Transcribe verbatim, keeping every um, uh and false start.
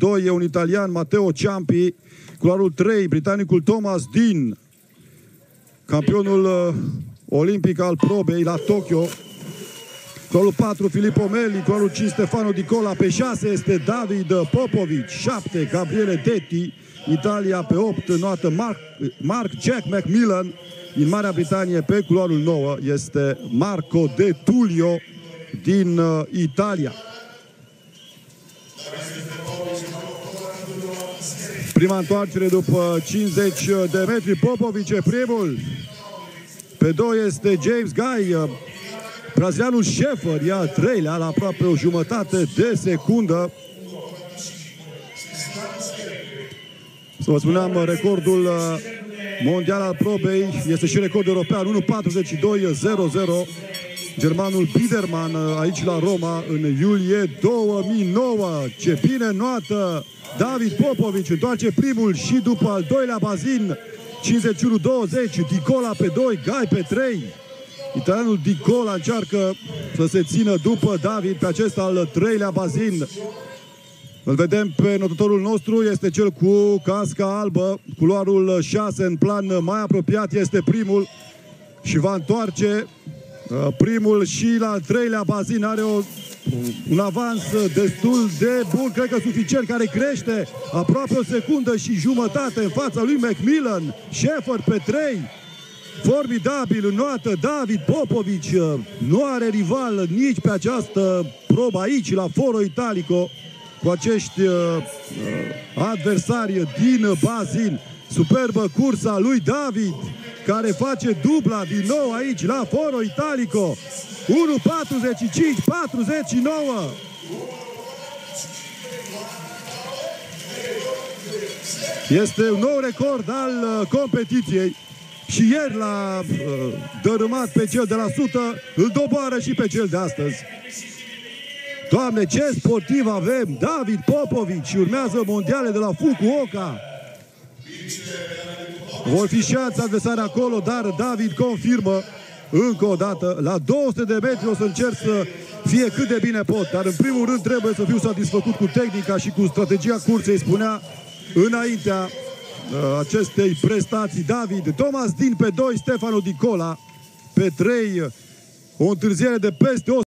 doi e un italian, Matteo Ciampi. Culoarul trei, britanicul Thomas Dean, campionul uh, olimpic al probei la Tokyo. Culoarul patru, Filippo Meli. Culoarul cinci, Stefano Di Cola. Pe șase este David Popovic. șapte, Gabriele Detti. Italia pe opt, noată Mark, Mark Jack Macmillan. Din Marea Britanie, pe culoarul nouă, este Marco De Tullio din uh, Italia. Prima întoarcere după cincizeci de metri. Popovic e primul. Pe doi este James Guy. Brazilianul Schaefer e al treilea la aproape o jumătate de secundă. Să vă spuneam, recordul mondial al probei este și record european, unu patruzeci și doi zero zero. Germanul Biederman aici la Roma în iulie două mii nouă. Ce bine noată David Popovic, întoarce primul și după al doilea bazin. cincizeci și unu douăzeci, Di Cola pe doi, Guy pe trei. Italianul Di Cola încearcă să se țină după David pe acest al treilea bazin. Îl vedem pe notătorul nostru, este cel cu casca albă. Culoarul șase în plan mai apropiat este primul și va întoarce primul și la al treilea bazin. Are o, un avans destul de bun, cred că suficient, care crește aproape o secundă și jumătate în fața lui Macmillan. Schaefer pe trei. Formidabil înnoată David Popovic. Nu are rival nici pe această probă aici la Foro Italico cu acești uh, adversari din bazin. Superbă cursa lui David, care face dubla din nou aici la Foro Italico. unu patruzeci și cinci patruzeci și nouă. Este un nou record al uh, competiției. Și ieri l-a uh, dărâmat pe cel de la sută, îl doboară și pe cel de astăzi. Doamne, ce sportiv avem! David Popovic, urmează mondiale de la Fukuoka. Vor fi și alți adversari acolo, dar David confirmă încă o dată. La două sute de metri o să încerc să fie cât de bine pot, dar în primul rând trebuie să fiu satisfăcut cu tehnica și cu strategia cursei, spunea înaintea acestei prestații David. Thomas Dean pe doi, Stefano Di Cola pe trei. O întârziere de peste o